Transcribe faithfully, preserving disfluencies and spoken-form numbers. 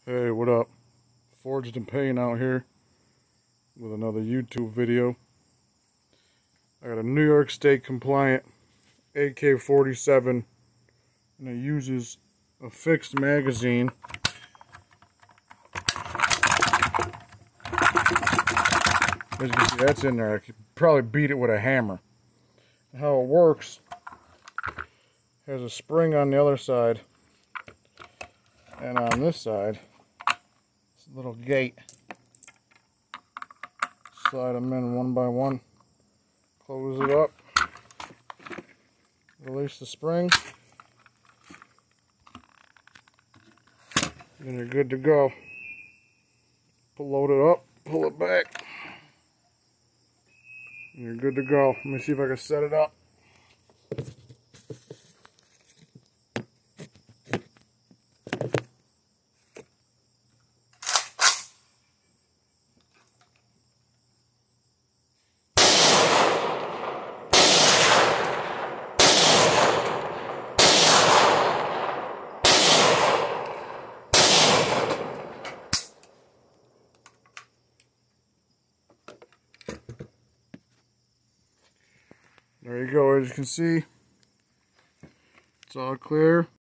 Hey, what up? Forged in Pain out here with another YouTube video. I got a New York State compliant A K forty-seven and it uses a fixed magazine. As you can see, that's in there. I could probably beat it with a hammer. How it works, has a spring on the other side, and on this side, it's a little gate. Slide them in one by one, close it up, release the spring, and you're good to go. Load it up, pull it back, and you're good to go. Let me see if I can set it up. There you go. As you can see, it's all clear.